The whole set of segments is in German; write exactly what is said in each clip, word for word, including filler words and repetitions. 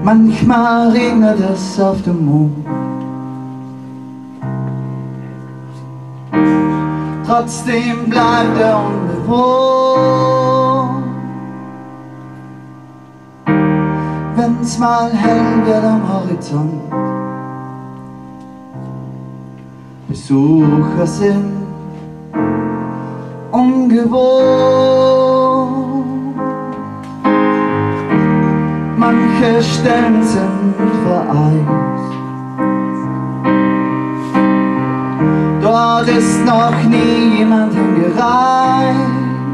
Manchmal regnet es auf dem Mond, trotzdem bleibt er unbewohnt. Wenn's mal hell wird am Horizont, Besucher sind ungewohnt. Manche Stellen sind vereist, dort ist noch nie jemand hingereist.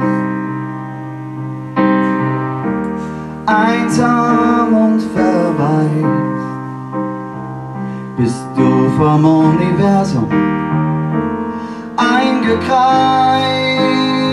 Einsam und verwaist bist du vom Universum eingekreist.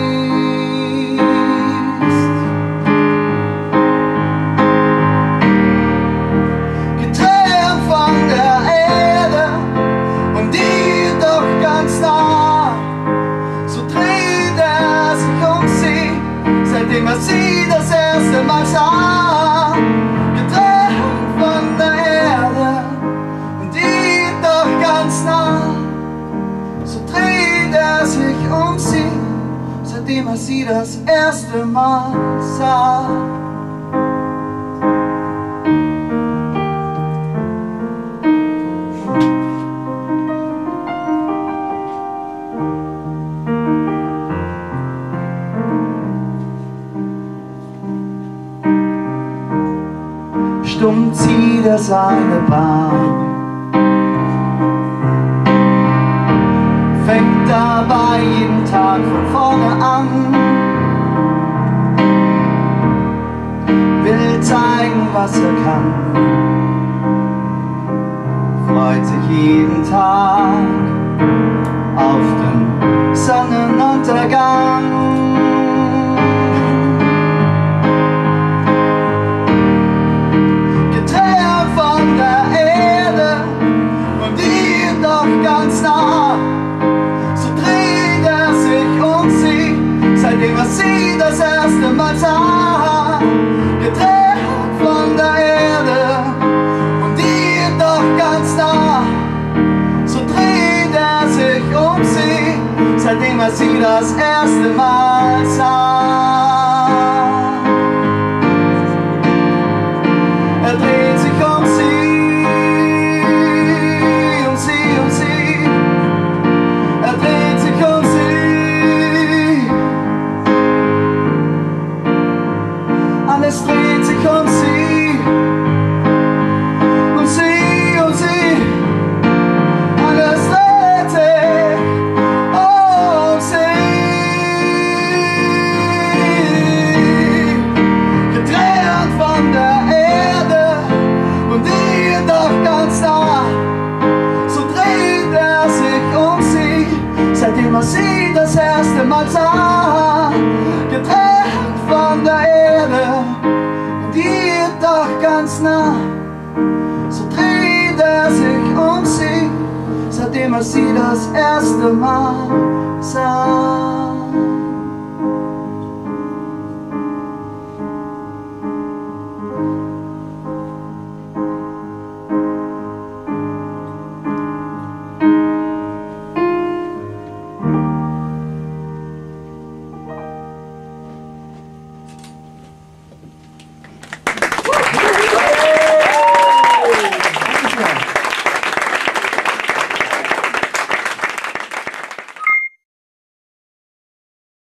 Getrennt von der Erde und die doch ganz nah, so dreht er sich um sie, seitdem er sie das erste Mal sah. Getrennt von der Erde und die doch ganz nah, so dreht er sich um sie, seitdem er sie das erste Mal sah. Stumm zieht er seine Bahn, fängt dabei jeden Tag von vorne an, will zeigen, was er kann, freut sich jeden Tag auf den Sonnenuntergang. Getrennt von der Erde und die doch ganz nah, seitdem er sie das erste Mal sah. Getrennt von der Erde und die doch ganz nah, so dreht er sich um sie, seitdem er sie das erste Mal sah. Er dreht sich um sie, um sie, um sie. Er dreht sich um sie. Alles dreht sich um sie, um sie, um sie. Alles dreht sich um sie. Getrennt von der Erde und die doch ganz nah, so dreht er sich um sie, seitdem er sie das erste Mal sah. Getrennt von der Erde und die doch ganz nah, so dreht er sich um sie, seitdem er sie das erste Mal sah.